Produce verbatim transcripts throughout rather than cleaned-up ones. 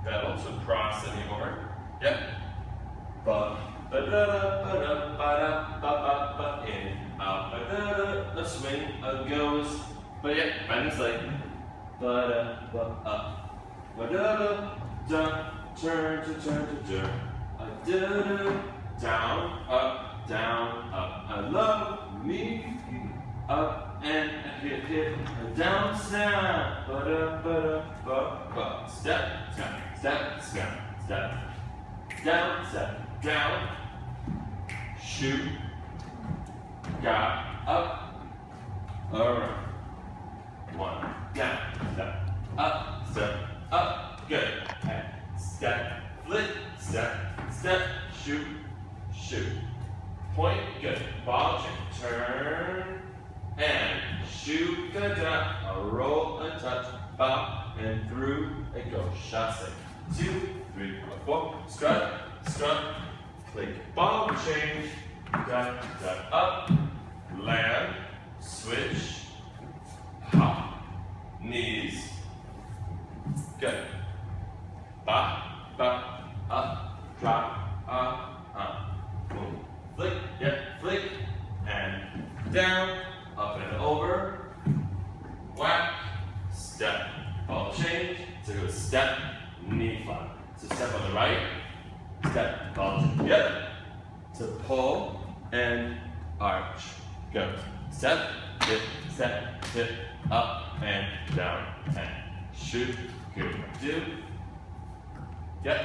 pedal, so cross and over. Yep. Ba ba da da ba da ba da ba ba ba in out ba da da. The swing uh, goes, but yeah, bend is like ba da ba up ba da da da. Turn to turn to turn. A da da down up down up. I love me up and hit hit down snap. Ba da ba da ba ba. Step step step step step. Down step down. Shoot. Got up. Around. One down step up step up. Good. And step flip step step shoot shoot. Point good. Ball change. Turn and shoot. Good down. A roll and touch. Bop and through and go. Chasse. Two, three, four. Strut, strut. Click. Ball change. Duck, duck. Up. Land. Switch. Hop. Knees. Good. Ba, ba. Up. Drop. Up. Up. Boom. Flick. Yep. Flick. And down. Up and over. Whack. Step. Ball change. So go step. Knee flat. So step on the right. Step. Ball change. Yep. To pull and arch. Go. Step. Hit. Step. Hit. Up and down. And shoot. Good. Do. Yep.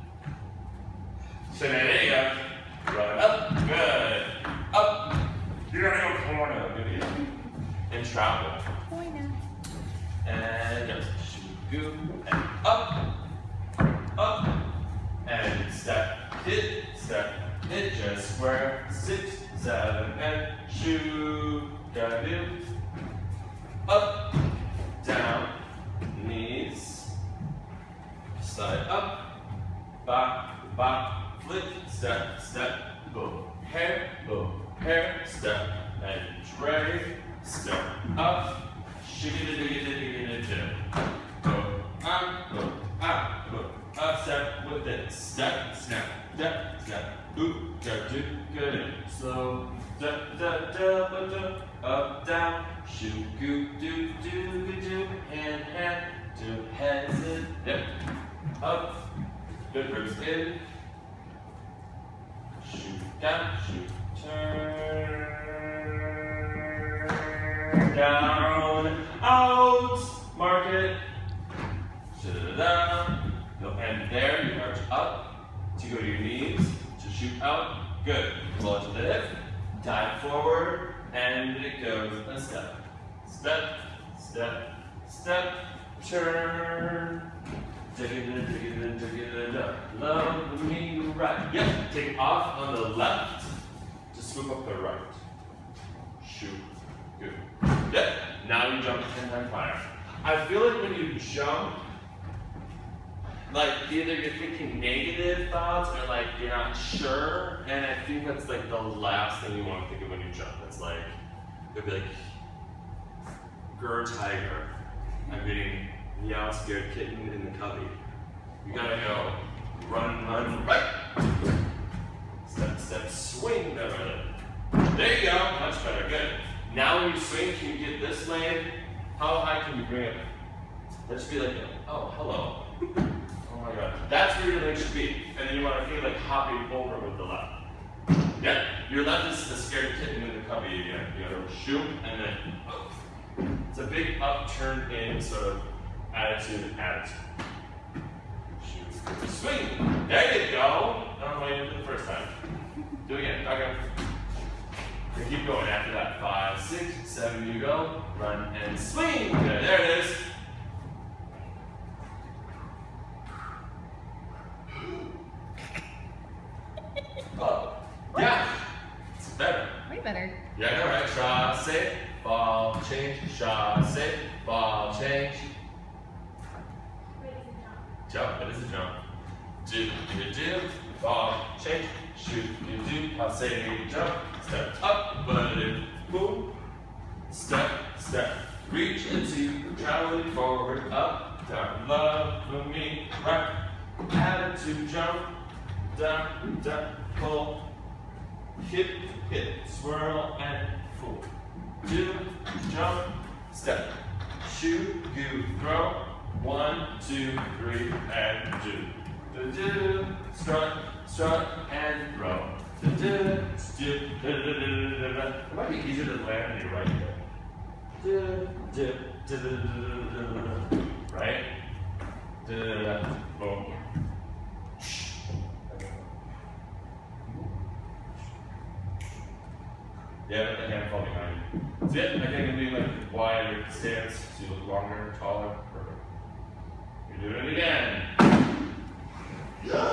So there you go. Run up. Good. Up. You're gonna go corner. Good. And travel. Corner. And go. Shoot. Go. And up. Up. And step. Hit. Step. Hit. Just square. Six. Seven. And shoot. Gotta do. Up. Down. Knees. Slide up. Back, back, flip, step, step, boom, hair, boom, hair, step, and drag, step, up, shiggy diggy diggy diggy, go, up, go, up, go, up, step with it, step, snap, step, step, boop, go, do, good in, slow, da, da, da, da, da, up, down, shoot, goo, do, do, do, do, hand, hand, do, hands in, yep, up. Good ribs in. Shoot down, shoot, turn. Down, out. Mark it. Da-da-da. Go and there, you arch up to go to your knees, to shoot out. Good. Pull it to the hip, dive forward, and it goes a step. Step, step, step, turn. Dig it in, dig it in, dig it in, love me right. Yep, take off on the left to swoop up the right. Shoot, good. Yep, now you jump ten times higher. I feel like when you jump, like either you're thinking negative thoughts or like you're not sure, and I think that's like the last thing you want to think of when you jump. It's like, you'll be like, grr tiger. I'm getting meow scared kitten in the cubby. You gotta go. Run, run, right. Step, step, swing. There you go. Much better. Good. Now when you swing, can you get this land? How high can you bring it? Let's be like, oh, hello. Oh my god. That's where your leg should be. And then you want to feel like hopping over with the left. Yeah. Your left is the scared kitten in the cubby again. You gotta shoot and then oh. It's a big upturn in sort of attitude, attitude. Shoot. Swing. There you go. Not the way you did it the first time. Do it again. Okay. And keep going after that. Five, six, seven, you go. Run and swing. Good. There it is. Oh. Yeah. It's better. Way better. Yeah, all right. Chasse. Ball change. Chasse. Ball change. Jump, it is a jump. Do, do, do, ball, change, shoot, do, do, I'll say jump, step up, but it, boom, step, step, reach into, traveling forward, up, down, love for me, right, attitude jump, down, down, pull, hip, hip, swirl, and pull. Do, jump, step, shoot, you, throw, one, two, three, and do. Do, do, strut, strut, and throw. Do, do, do, do, do, do, do, do. It might be easier to land on your right foot. Do, do, do, do, do, do, do. Right? Do, do, do, boom. Yeah, let the hand fall behind you. That's it. I think it can be like wider stance, so you look longer, taller. Perfect. You're doing it again.